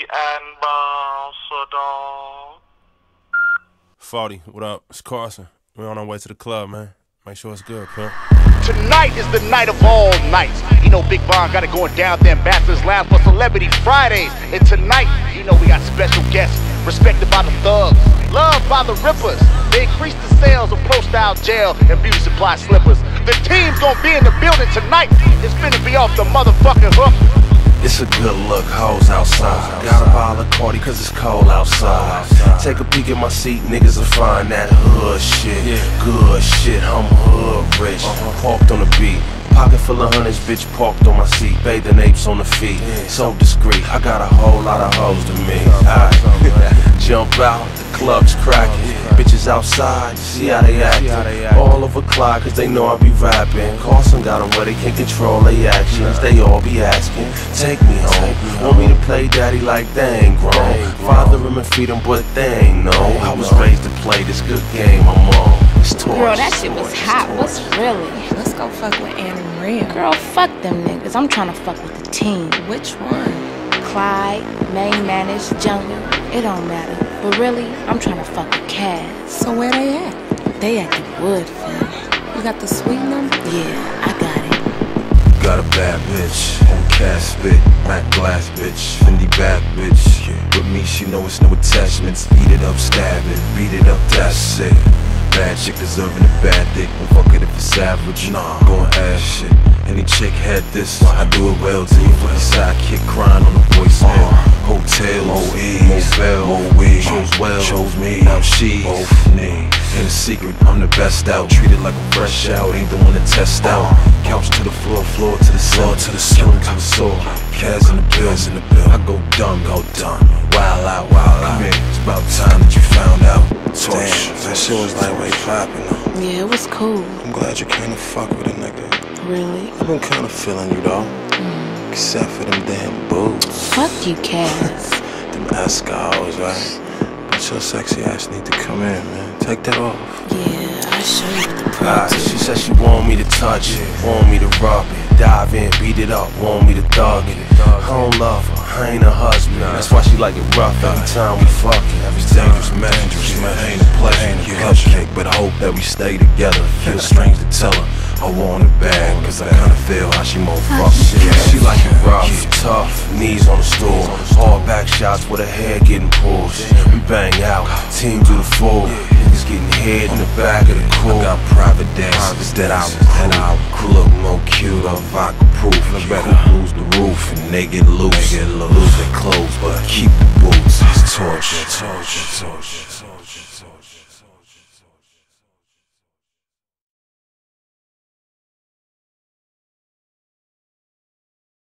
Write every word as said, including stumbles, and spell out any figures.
Ambassador. forty, what up? It's Carson. We're on our way to the club, man. Make sure it's good, pimp. Tonight is the night of all nights. You know Big Von got it going down at the Ambassador's Lounge for Celebrity Fridays. And tonight, you know we got special guests, respected by the thugs, loved by the rippers. They increased the sales of pro-style gel and beauty supply slippers. The team's gonna be in the building tonight. It's finna be off the motherfucking hook. It's a good look, hoes outside. Got a bottle of Cardi cause it's cold outside. Take a peek at my seat, niggas will find that hood shit. Good shit, I'm hood rich. Parked on the beat, pocket full of hundreds, bitch parked on my seat. Bathing apes on the feet, so discreet. I got a whole lot of hoes to me. I jump out, the club's cracking. Bitches outside, see how they actin'. All over Clyde cause they know I be rapping. Carson got them where they can't control their actions. They all be asking, take me home. Want me to play daddy like they ain't grown. Father them and feed them but they ain't know. I was raised to play this good game I'm on. It's torch. Girl, that shit was hot. What's really? Let's go fuck with Anna Maria. Girl, fuck them niggas. I'm trying to fuck with the team. Which one? Clyde, Main Manage, Jungle. It don't matter. But really, I'm trying to fuck with Kaz. So where they at? They at the Wood, fam. You got the suite number? Yeah, I got it. Got a bad bitch on Cash spit, Mac glass bitch, Fendi bad bitch. With me, she know it's no attachments. Eat it up, stab it, beat it up, that's it. Bad chick deserving a bad dick. Won't fuck it if it's average. Nah, going ass shit. Any chick had this, I do it well. Till you fucking sidekick crying on the voicemail. Hotel, more ease, motel, more weed. Chose well, chose me. Now she both need. In a secret, I'm the best out. Treated like a fresh out, ain't the one to test out. Couch to the floor, floor to the ceiling, to the ceiling, to the soul. Kaz in the bills, in the bill. I go dumb, go dumb. Wild out, wild out. It's about time that you found out. Damn, that shit was lightweight poppin' though. Yeah, it was cool. I'm glad you came to fuck with a nigga. Really? I've been kinda feeling you though. Mm. Except for them damn boobs. Fuck you, Kaz. Them Escals, right? But your sexy ass need to come in, man. Take that off. Yeah, I'll show you what the Ah, pro she said she want me to touch it, want me to rub it, dive in, beat it up, want me to thug it. I don't love her, I ain't a husband. That's why she like it rough every time we fucking. It's dangerous, man, dangerous, man. Ain't a pleasure, ain't a cupcake, but I hope that we stay together. Feels strange to tell her I want it bad, cause I kinda feel how she more fuck shit. She like it rough, tough, knees on the stool, hard back shots with her hair getting pulled. We bang out, team do the full. Niggas getting head in the back of the cool. I got private dances that I that I look more cute or vodka proof. Better lose the roof and they get loose, they get lose their clothes, but